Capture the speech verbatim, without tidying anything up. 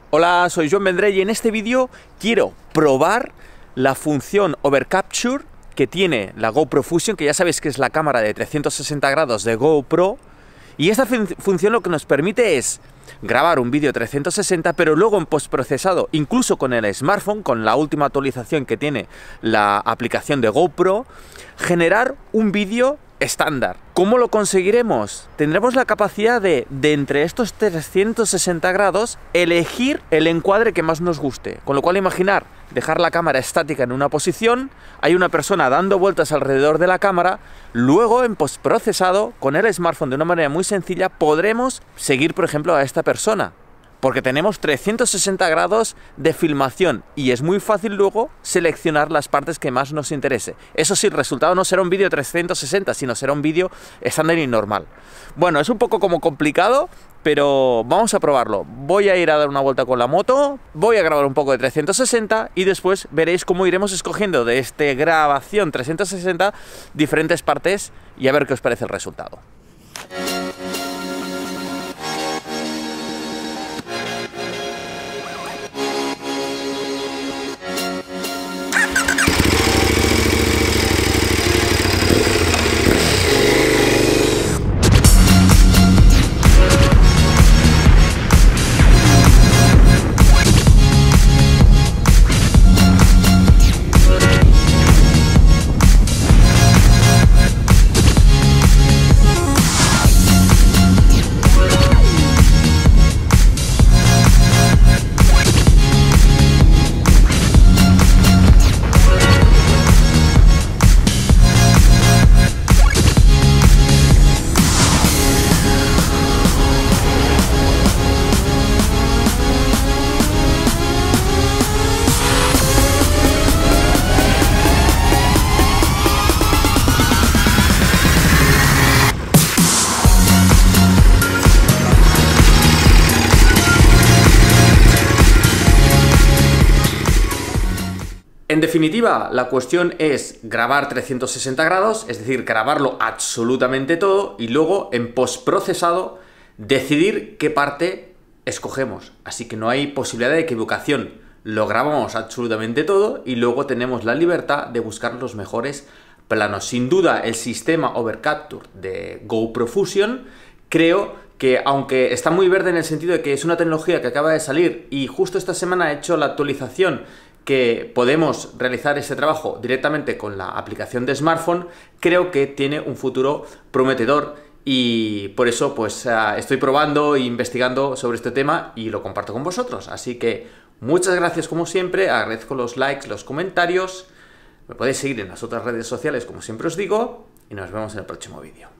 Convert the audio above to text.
Hola, soy Joan Vendrell y en este vídeo quiero probar la función Overcapture que tiene la GoPro Fusion, que ya sabéis que es la cámara de trescientos sesenta grados de GoPro. Y esta fun función lo que nos permite es grabar un vídeo trescientos sesenta, pero luego en postprocesado, incluso con el smartphone, con la última actualización que tiene la aplicación de GoPro, generar un vídeo estándar. ¿Cómo lo conseguiremos? Tendremos la capacidad de, de entre estos trescientos sesenta grados, elegir el encuadre que más nos guste. Con lo cual, imaginar, dejar la cámara estática en una posición, hay una persona dando vueltas alrededor de la cámara, luego en postprocesado, con el smartphone de una manera muy sencilla, podremos seguir, por ejemplo, a esta persona. Porque tenemos trescientos sesenta grados de filmación y es muy fácil luego seleccionar las partes que más nos interese. Eso sí, el resultado no será un vídeo trescientos sesenta, sino será un vídeo estándar y normal. Bueno, es un poco como complicado, pero vamos a probarlo. Voy a ir a dar una vuelta con la moto, voy a grabar un poco de trescientos sesenta y después veréis cómo iremos escogiendo de esta grabación trescientos sesenta diferentes partes y a ver qué os parece el resultado. En definitiva, la cuestión es grabar trescientos sesenta grados, es decir, grabarlo absolutamente todo y luego en postprocesado decidir qué parte escogemos. Así que no hay posibilidad de equivocación. Lo grabamos absolutamente todo y luego tenemos la libertad de buscar los mejores planos. Sin duda, el sistema Overcapture de GoPro Fusion, creo que aunque está muy verde en el sentido de que es una tecnología que acaba de salir y justo esta semana ha hecho la actualización que podemos realizar ese trabajo directamente con la aplicación de smartphone, creo que tiene un futuro prometedor y por eso pues estoy probando e investigando sobre este tema y lo comparto con vosotros. Así que muchas gracias como siempre, agradezco los likes, los comentarios, me podéis seguir en las otras redes sociales como siempre os digo y nos vemos en el próximo vídeo.